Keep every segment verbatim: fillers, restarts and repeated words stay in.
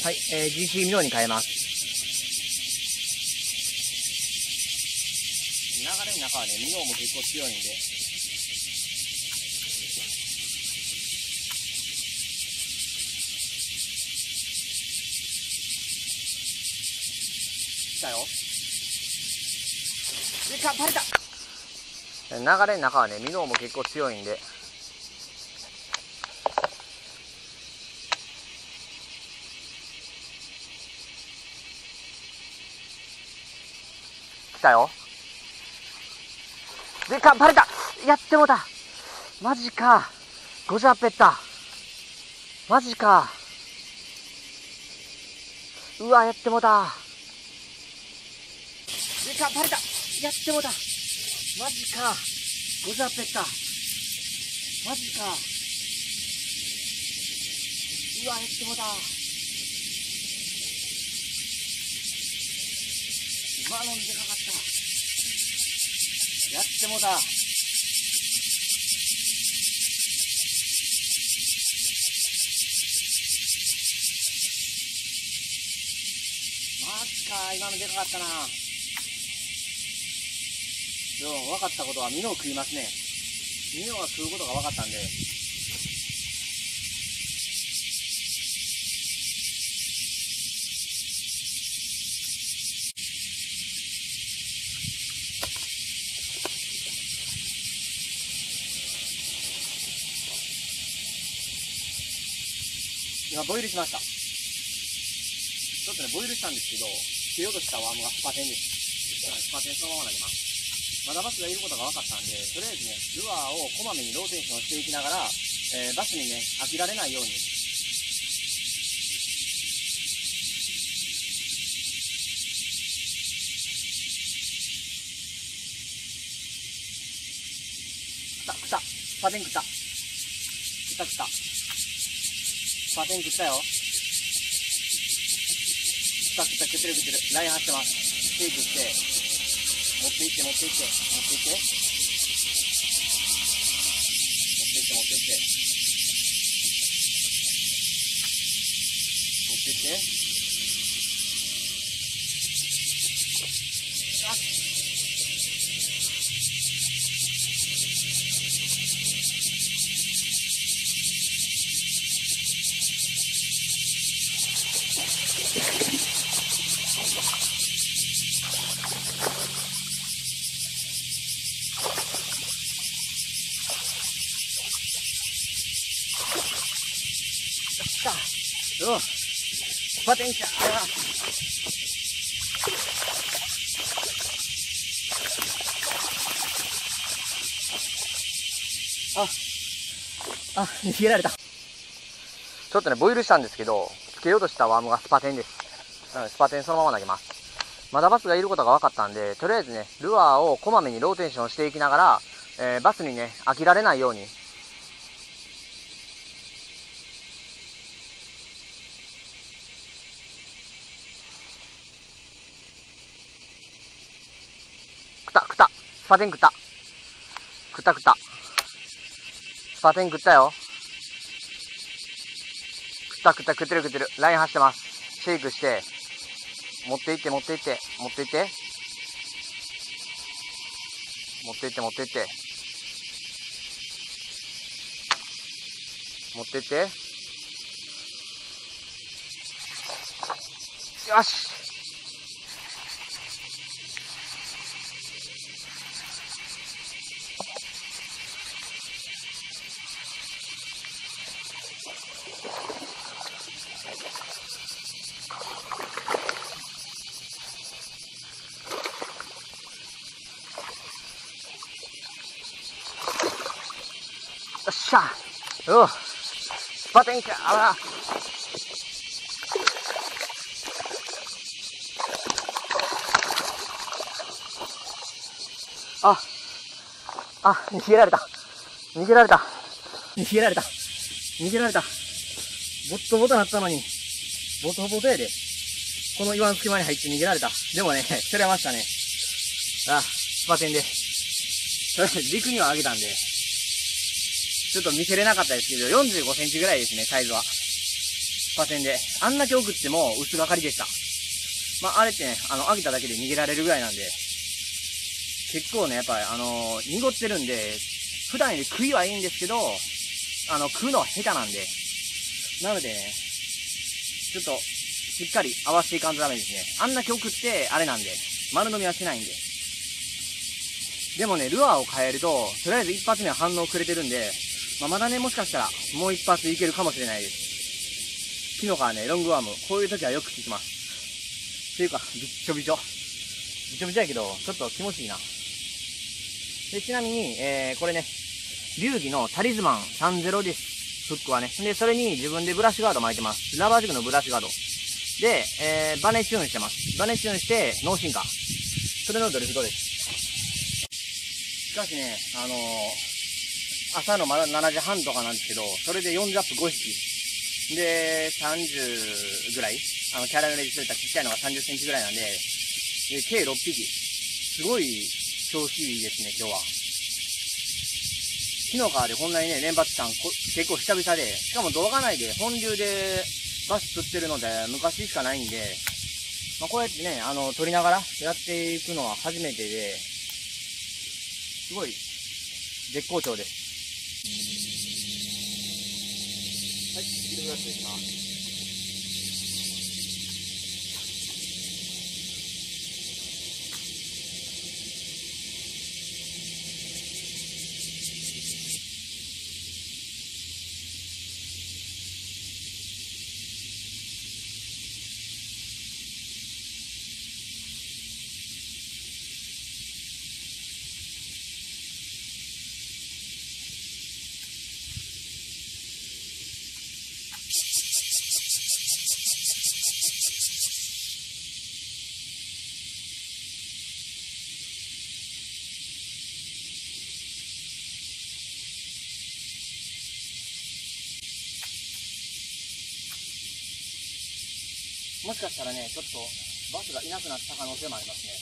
はい、えー、ジーシー ミノに変えます。流れの中はね、ミノも結構強いんで。来たよ。でか、バレた。流れの中はね、ミノも結構強いんで。来たよ。でか、バレた。やってもうた。マジか。ゴジャペッタ。マジか。うわ、やってもうた。でか、バレた。やってもうた。マジか。ゴジャペッタ。マジか。うわ、やってもうた。今のんでかかった。やってもうた。マジか、今のでかかったな。でも分かったことはミノを食いますね。ミノが食うことが分かったんで。今ボイルしました。ちょっとね、ボイルしたんですけど、切り落としたワームがスパテンです。スパテンそのまま投げます。まだバスがいることが分かったんで、とりあえずね、ルアーをこまめにローテーションしていきながら、えー、バスにね、飽きられないように。食った、食った。スパテン食った。食った食った。スパテン食ったよ。食った食った、食ってる食ってる。ライン走ってます。シェイクして、持っていって持っていって持っていって持っていって持っていって持っていってあっうん、スパテンきた。ああ、逃げられた。ちょっとね、ボイルしたんですけど、つけようとしたワームがスパテンです。なので、スパテンそのまま投げます。まだバスがいることが分かったんで、とりあえずね、ルアーをこまめにローテーションしていきながら、えー、バスにね、飽きられないように。食った、食った。スパテン食った。食った食った。スパテン食ったよ。食った食った食ってる食ってる。ライン走ってます。シェイクして、持っていって持っていって、持っていって。持っていって持っていって。持っていって。よし。よっしゃ。うん。スパテンか。あら。あ。あ、逃げられた。逃げられた。逃げられた。逃げられた。ボットボトなったのに、ボトボトやで。この岩の隙間に入って逃げられた。でもね、釣れましたね。あ、スパテンで。とりあえず陸には上げたんで。ちょっと見せれなかったですけど、よんじゅうごセンチぐらいですね、サイズは。 パ線で。あんだけ奥っても薄がかりでした。まあ、あれってね、あの、上げただけで逃げられるぐらいなんで、結構ね、やっぱり、あのー、濁ってるんで、普段より食いはいいんですけど、あの、食うのは下手なんで、なのでね、ちょっと、しっかり合わせていかんとダメですね。あんだけ奥って、あれなんで、丸飲みはしないんで。でもね、ルアーを変えると、とりあえず一発目は反応くれてるんで、まあ、まだね、もしかしたら、もう一発いけるかもしれないです。昨日からね、ロングワーム、こういう時はよく効きます。っていうか、びっちょびちょ。びちょびちょやけど、ちょっと気持ちいいな。で、ちなみに、えー、これね、流儀のタリズマンさんじゅうです。フックはね。で、それに自分でブラシガード巻いてます。ラバージグのブラシガード。で、えー、バネチューンしてます。バネチューンして、脳進化。それのドリフトです。しかしね、あのー、朝のまだしちじはんとかなんですけど、それでよんじゅうアップごひき。で、さんじゅうぐらいあの、キャラメリゼされたちっちゃいのがさんじゅっセンチぐらいなんで、で計ろっぴき。すごい調子いいですね、今日は。昨日からでこんなにね、連発したん結構久々で、しかも動画内で本流でバス釣ってるので、昔しかないんで、まあ、こうやってね、あの、撮りながらやっていくのは初めてで、すごい絶好調です。はい、スピードグラスでいきます。もしかしたらね、ちょっとバスがいなくなった可能性もありますね。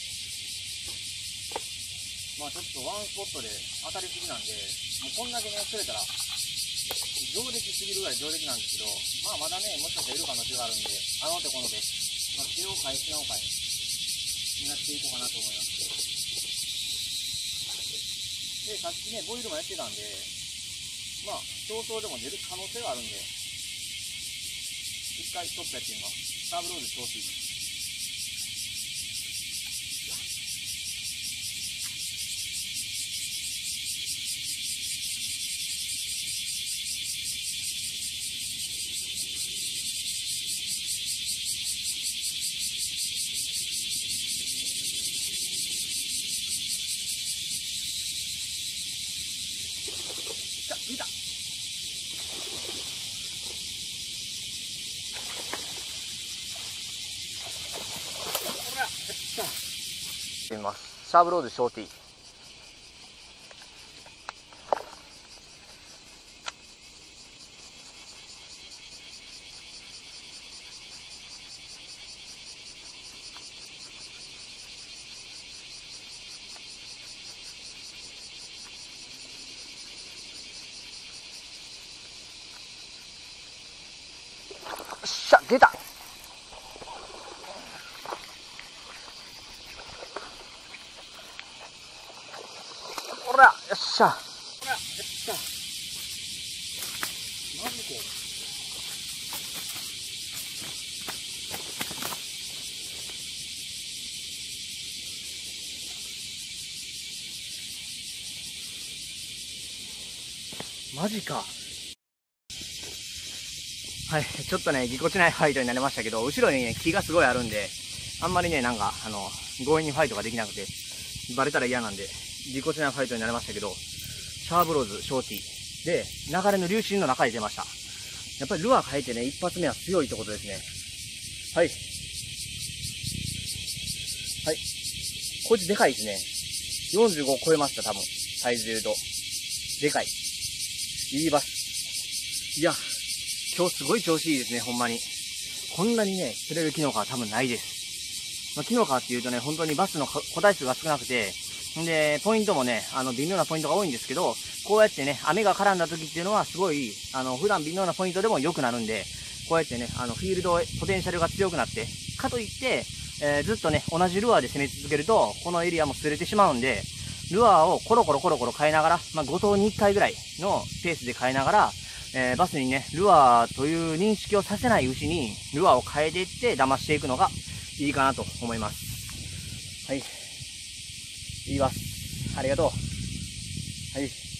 まあちょっとワンスポットで当たりすぎなんで、もうこんだけね、釣れたら、上出来すぎるぐらい上出来なんですけど、まあまだね、もしかしたらいる可能性があるんで、あの手この手、まあ、手を返しなお返しになっていこうかなと思います。で、さっきね、ボイルもやってたんで、まあ、早々でも出る可能性があるんで、一回ストップやってみます。サーブロール調子いい。来た、見た。みます。シャーブロードショーティー。よっしゃ、出た。ほら、よっしゃ。ほら、よっしゃ。マジで。マジか。はい、ちょっとね、ぎこちないファイトになりましたけど、後ろにね、木がすごいあるんで、あんまりね、なんか、あの、強引にファイトができなくて、バレたら嫌なんで、ぎこちないファイトになりましたけど、シャーブローズ、ショーティー。で、流れの流進の中に出ました。やっぱりルアー変えてね、一発目は強いってことですね。はい。はい。こいつでかいですね。よんじゅうご超えました、多分。サイズで言うと。でかい。いいバス。いや、今日すごい調子いいですね、ほんまに。こんなにね、釣れる昨日から多分ないです。まあ、昨日からっていうとね、本当にバスの個体数が少なくて、んで、ポイントもね、あの、微妙なポイントが多いんですけど、こうやってね、雨が絡んだ時っていうのは、すごい、あの、普段微妙なポイントでも良くなるんで、 こうやってね、あの、フィールドポテンシャルが強くなって、かといって、えー、ずっとね、同じルアーで攻め続けると、このエリアも釣れてしまうんで、ルアーをコロコロコロコロ変えながら、まあ、ご投にいっかいぐらいのペースで変えながら、えー、バスにね、ルアーという認識をさせないうちに、ルアーを変えていって騙していくのがいいかなと思います。はい。言います。ありがとう。はい。